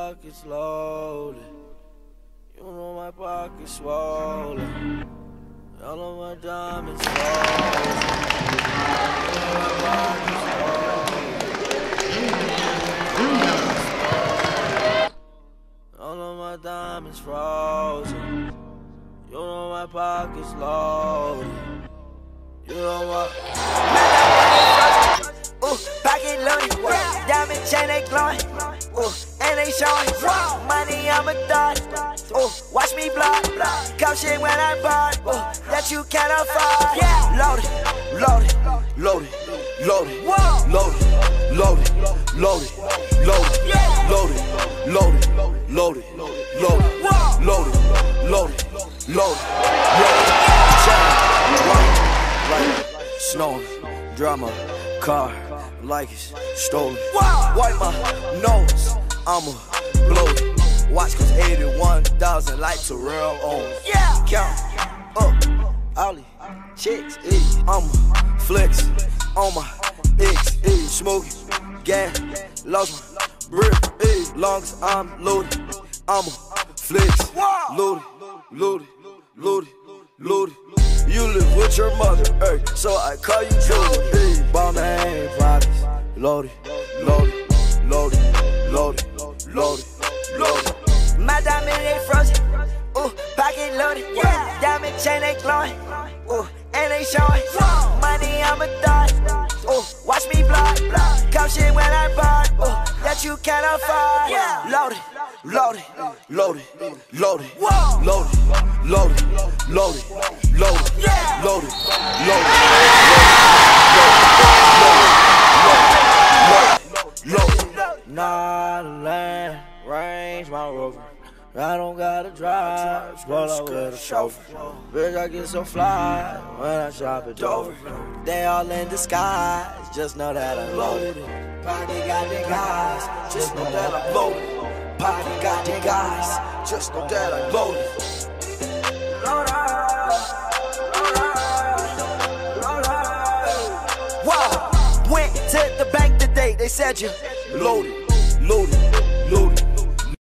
pockets loaded. You know my pockets swollen. All of my diamonds frozen. All of my diamonds frozen. You know my pockets loaded. You know what? Pocket loaded, diamond chain they glowing, and they showing. Money I'm a thought, watch me block. Come shit when I bought, that you can't afford. Loaded, loaded, loaded, loaded, loaded, loaded, loaded, loaded, loaded, loaded, loaded, loaded, loaded, loaded, loaded, loaded, snowing, drama, car, like it's stolen. Wipe my nose, I'ma blow it. Watch cause 81,000 like Terrell owns. Count up, all these chicks, I'ma flex on my ex, smoking, gas, lost my breath, long as I'm loaded, I'ma flex, loaded, loaded, loaded, loaded. You live with your mother, so I call you Jody. Bomb and pockets, loaded, loaded, loaded, loaded, loaded, loaded. My diamond they frozen, pocket loaded, diamond chain they glowing, and they showing. Money I'm a thought, watch me block. Come shit when I bought, that you can't afford. Loaded, loaded, loaded, loaded, loaded, loaded, loaded, loaded, loaded, loaded. Nah, the land, range my rover. I don't gotta drive, roll up with a chauffeur. Bitch, I get so fly when I shop at Dover. They all in disguise, just know that I'm loaded. Pocket got the guys, just know that I'm loaded. Pocket got the guys, just know that I'm loaded. Wow, went to the bank today, they said you loaded, loaded, loaded.